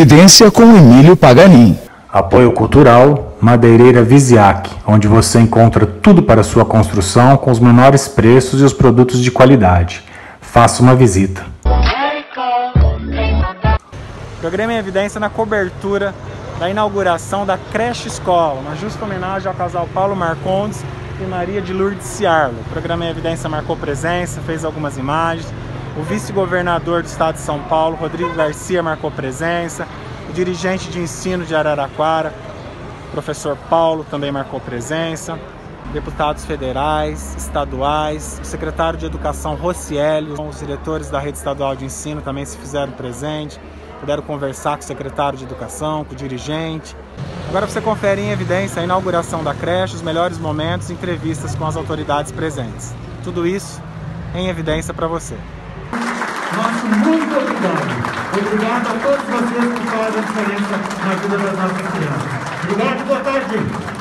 Evidência com Emílio Paganin. Apoio cultural Madeireira Viziac, onde você encontra tudo para sua construção com os menores preços e os produtos de qualidade. Faça uma visita. Programa em evidência na cobertura da inauguração da creche escola, uma justa homenagem ao casal Paulo Marcondes e Maria de Lourdes Ciarlo. O programa em evidência marcou presença, fez algumas imagens. O vice-governador do estado de São Paulo, Rodrigo Garcia, marcou presença. O dirigente de ensino de Araraquara, professor Paulo, também marcou presença. Deputados federais, estaduais, o secretário de Educação, Rocieli, os diretores da rede estadual de ensino também se fizeram presente, puderam conversar com o secretário de Educação, com o dirigente. Agora você confere em evidência a inauguração da creche, os melhores momentos, entrevistas com as autoridades presentes. Tudo isso em evidência para você. Nosso muito obrigado. Obrigado a todos vocês que fazem a diferença na vida das nossas crianças. Obrigado, boa tarde.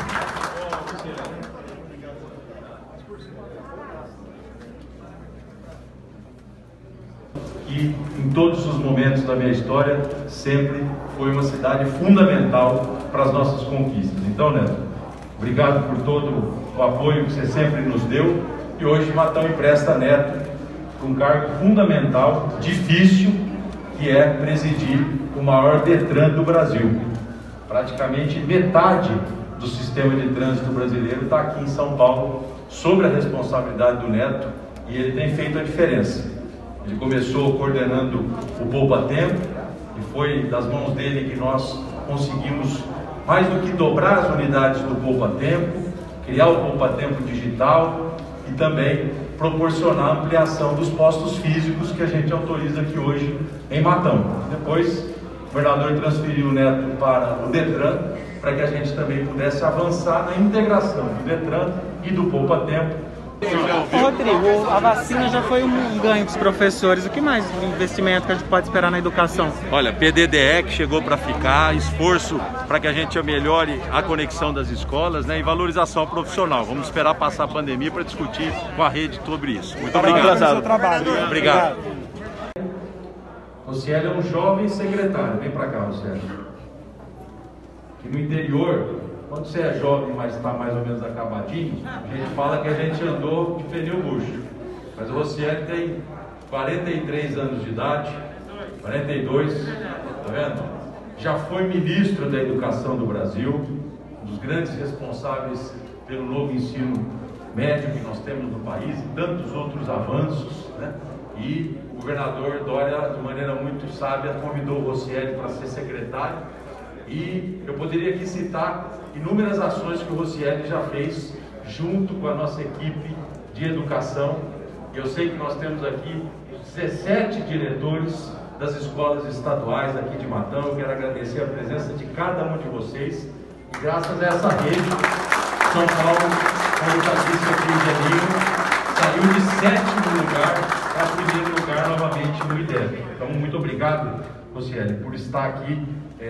E em todos os momentos da minha história, sempre foi uma cidade fundamental para as nossas conquistas. Então, Neto, obrigado por todo o apoio que você sempre nos deu. E hoje Matão empresta Neto para um cargo fundamental, difícil, que é presidir o maior Detran do Brasil. Praticamente metade do sistema de trânsito brasileiro está aqui em São Paulo, sob a responsabilidade do Neto, e ele tem feito a diferença. Ele começou coordenando o Poupa Tempo, e foi das mãos dele que nós conseguimos mais do que dobrar as unidades do Poupa Tempo, criar o Poupa Tempo digital e também proporcionar a ampliação dos postos físicos que a gente autoriza aqui hoje em Matão. Depois, o governador transferiu o Neto para o Detran, para que a gente também pudesse avançar na integração do Detran e do Poupa Tempo. Rodrigo, a vacina já foi um ganho para os professores. O que mais de investimento que a gente pode esperar na educação? Olha, PDDE que chegou para ficar, esforço para que a gente melhore a conexão das escolas, né, e valorização profissional. Vamos esperar passar a pandemia para discutir com a rede sobre isso. Muito obrigado. Pelo seu trabalho. Obrigado. Rocieli é um jovem secretário. Vem para cá, Rocieli. Que no interior, quando você é jovem, mas está mais ou menos acabadinho, a gente fala que a gente andou de pneu murcho. Mas o Rocieli tem 43 anos de idade, 42, tá vendo? Já foi ministro da Educação do Brasil, um dos grandes responsáveis pelo novo ensino médio que nós temos no país e tantos outros avanços, né? E o governador Dória, de maneira muito sábia, convidou o Rocieli para ser secretário. E eu poderia aqui citar inúmeras ações que o Rocieli já fez junto com a nossa equipe de educação. Eu sei que nós temos aqui 17 diretores das escolas estaduais aqui de Matão. Eu quero agradecer a presença de cada um de vocês. E graças a essa rede, São Paulo, como já disse aqui o Geninho, saiu de 7º lugar para 1º lugar novamente no IDEB. Então, muito obrigado, Rocieli, por estar aqui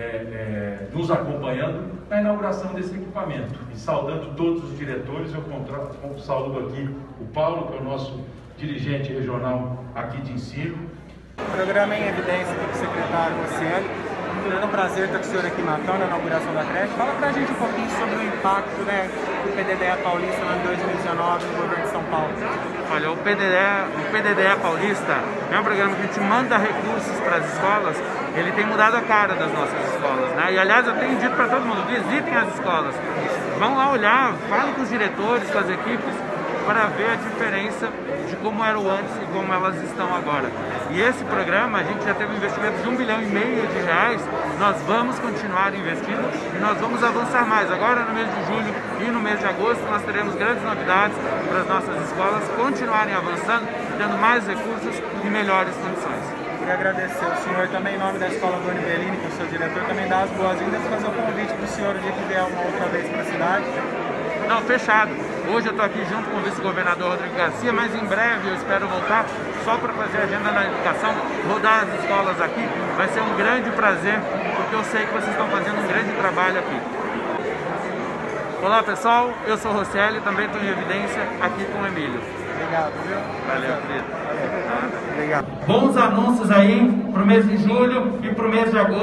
nos acompanhando na inauguração desse equipamento. E saudando todos os diretores, eu saúdo aqui o Paulo, que é o nosso dirigente regional aqui de ensino. Programa em evidência aqui com o secretário Rocieli. É um prazer estar com o senhor aqui em Matão, na inauguração da creche. Fala pra gente um pouquinho sobre o impacto, né, do PDDE Paulista no ano 2019 no governo de São Paulo. Olha, o PDDE Paulista é um programa que a gente manda recursos para as escolas. Ele tem mudado a cara das nossas escolas, né? E aliás, eu tenho dito para todo mundo, visitem as escolas, vão lá olhar, falem com os diretores, com as equipes, para ver a diferença de como eram antes e como elas estão agora. E esse programa, a gente já teve um investimento de R$1,5 bilhão, nós vamos continuar investindo e nós vamos avançar mais. Agora no mês de julho e no mês de agosto nós teremos grandes novidades para as nossas escolas continuarem avançando, dando mais recursos e melhores condições. Queria agradecer o senhor também, em nome da Escola Dona Bellini, que é o seu diretor, também dar as boas-vindas e fazer o convite para o senhor o dia que vier uma outra vez para a cidade. Não, fechado. Hoje eu estou aqui junto com o vice-governador Rodrigo Garcia, mas em breve eu espero voltar só para fazer agenda na educação, rodar as escolas aqui. Vai ser um grande prazer, porque eu sei que vocês estão fazendo um grande trabalho aqui. Olá pessoal, eu sou o Rocieli, também estou em evidência aqui com o Emílio. Obrigado, viu? Valeu, querido. Obrigado. Bons anúncios aí para o mês de julho e para o mês de agosto.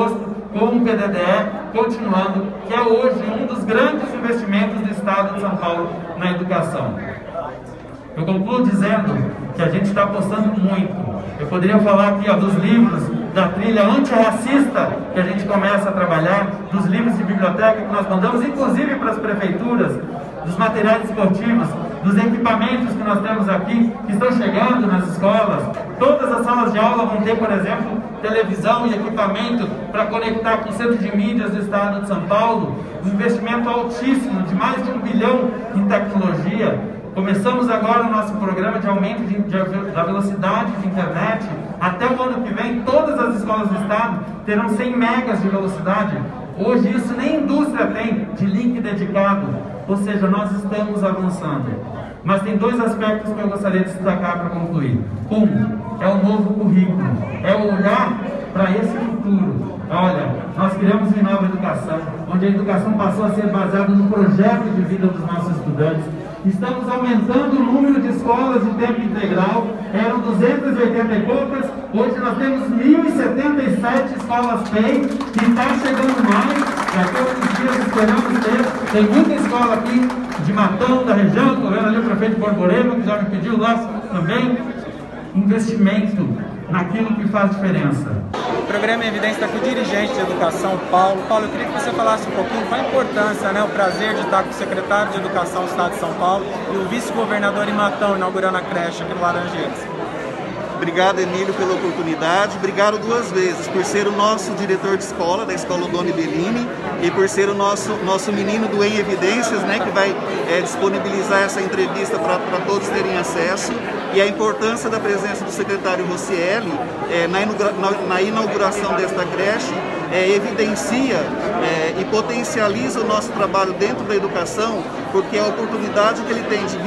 com o PDDE, continuando, que é hoje um dos grandes investimentos do Estado de São Paulo na educação. Eu concluo dizendo que a gente está apostando muito. Eu poderia falar aqui dos livros, da trilha antirracista que a gente começa a trabalhar, dos livros de biblioteca que nós mandamos, inclusive para as prefeituras, dos materiais esportivos, dos equipamentos que nós temos aqui, que estão chegando nas escolas. Todas as salas de aula vão ter, por exemplo, televisão e equipamento para conectar com o Centro de Mídias do Estado de São Paulo. Um investimento altíssimo, de mais de 1 bilhão em tecnologia. Começamos agora o nosso programa de aumento da velocidade de internet. Até o ano que vem, todas as escolas do Estado terão 100 megas de velocidade. Hoje isso nem a indústria tem de link dedicado. Ou seja, nós estamos avançando. Mas tem 2 aspectos que eu gostaria de destacar para concluir. Um, é o novo currículo. É o olhar para esse futuro. Olha, nós criamos uma nova educação, onde a educação passou a ser baseada no projeto de vida dos nossos estudantes. Estamos aumentando o número de escolas de tempo integral, eram 280 e poucas, hoje nós temos 1.077 escolas PEI, e está chegando mais, daqui a alguns dias esperamos ter. Tem muita escola aqui de Matão, da região, estou vendo ali o prefeito Borborema, que já me pediu lá também, investimento naquilo que faz diferença. O programa em evidência está com o dirigente de educação, Paulo. Paulo, eu queria que você falasse um pouquinho qual a importância, o prazer de estar com o secretário de Educação do Estado de São Paulo e o vice-governador em Matão, inaugurando a creche aqui no Laranjeiras. Obrigado, Emílio, pela oportunidade. Obrigado 2 vezes por ser o nosso diretor de escola, da Escola Doni Bellini, e por ser o nosso menino do Em Evidências, que vai disponibilizar essa entrevista para todos terem acesso. E a importância da presença do secretário Rocieli na inauguração desta creche evidencia e potencializa o nosso trabalho dentro da educação, porque é a oportunidade que ele tem de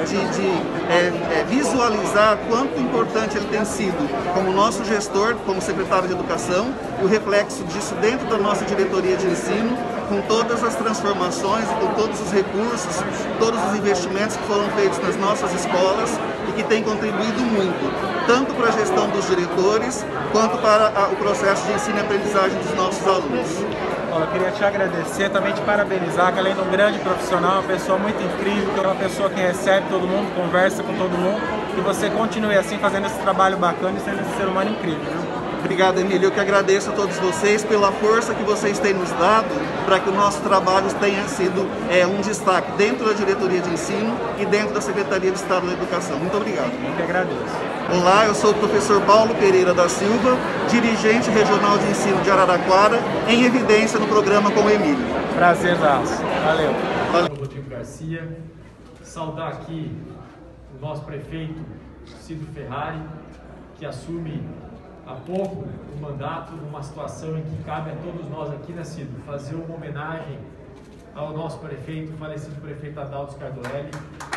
visualizar quanto importante ele tem sido como nosso gestor, como secretário de Educação, e o reflexo disso dentro da nossa diretoria de ensino, com todas as transformações, com todos os recursos, todos os investimentos que foram feitos nas nossas escolas e que tem contribuído muito, tanto para a gestão dos diretores, quanto para o processo de ensino e aprendizagem dos nossos alunos. Eu queria te agradecer, também te parabenizar, que além de um grande profissional, uma pessoa muito incrível, que é uma pessoa que recebe todo mundo, conversa com todo mundo, que você continue assim, fazendo esse trabalho bacana e sendo esse ser humano incrível, viu? Obrigado, Emílio. Eu que agradeço a todos vocês pela força que vocês têm nos dado para que o nosso trabalho tenha sido um destaque dentro da diretoria de ensino e dentro da Secretaria de Estado da Educação. Muito obrigado. Eu que agradeço. Olá, eu sou o professor Paulo Pereira da Silva, dirigente regional de ensino de Araraquara, em evidência no programa com o Emílio. Prazerzaço. Valeu. Rodrigo Garcia, saudar aqui o nosso prefeito Cido Ferrari, que assume há pouco o mandato, numa situação em que cabe a todos nós aqui, Cido, fazer uma homenagem ao nosso prefeito, o falecido prefeito Adalto Scardoelli,